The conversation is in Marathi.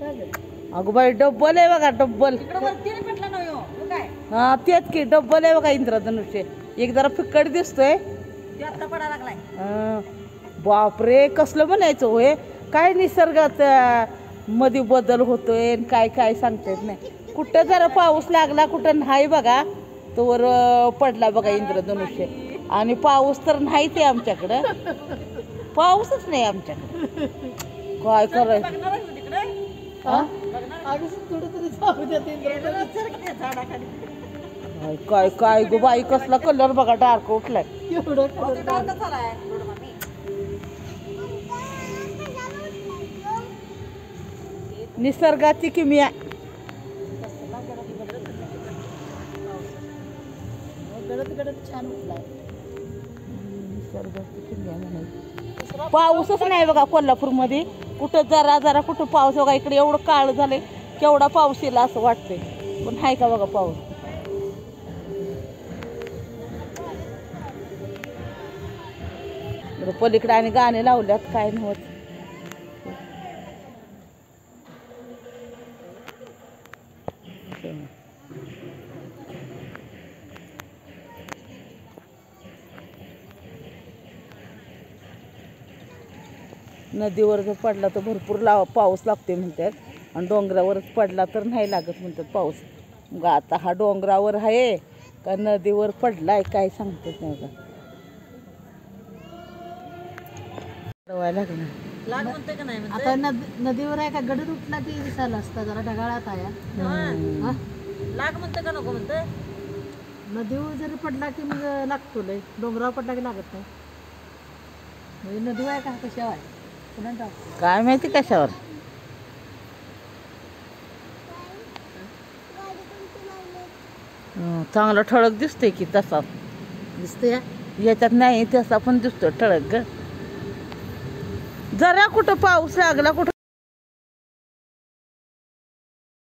अगं बाई डब्बल आहे बघा डब्बल. हा तेच की डब्बल आहे बघा इंद्रधनुष्य. एक जरा फिक्कट दिसतोय. बापरे कसलं म्हणायचं होय. काय निसर्गात मध्ये बदल होतोय काय काय सांगता येत नाही. कुठं जरा पाऊस लागला कुठं नाही बघा तोवर पडला बघा इंद्रधनुष्य. आणि पाऊस तर नाहीच आहे आमच्याकडं. पाऊसच नाही आमच्याकडं. काय करायचं. काय काय गो बाई कसला कलर बघा डार्क उठलाय. निसर्गाची किमया. छान उठलाय. निसर्गाची किमया म्हणायची. पाऊसच नाही बघा कोल्हापूरमध्ये. कुठं जरा जरा कुठं पाऊस बघा. इकडे एवढं काळ झालंय केवढा पाऊस येईल असं वाटतंय पण हाय का बघा पाऊस. पलीकडे आणि गाणे लावल्यात काय नव्हत. नदीवर जर पडला तर भरपूर पाऊस लागते म्हणतात आणि डोंगरावरच पडला तर नाही लागत म्हणतात पाऊस. मग आता हा डोंगरावर आहे का नदीवर पडलाय काय सांगतात नाही का. आता नदीवर आहे का गडद उठला की दिसायला असता जरा ढगाळात आहे. लाग म्हणते का नको म्हणते. नदीवर जरी पडला की मग लागतो लय. डोंगरावर पडला की लागत नाही. म्हणजे नदी आहे का कशावर आहे काय माहिती कशावर. चांगला ठळक दिसतोय की तसा दिसतोय. याच्यात नाही तसा पण दिसतो ठळक ग. जरा कुठं पाऊस लागला कुठं